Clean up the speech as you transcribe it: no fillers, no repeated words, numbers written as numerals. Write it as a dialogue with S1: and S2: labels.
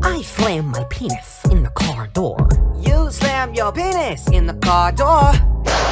S1: I slam my penis in the car door.
S2: You slam your penis in the car door.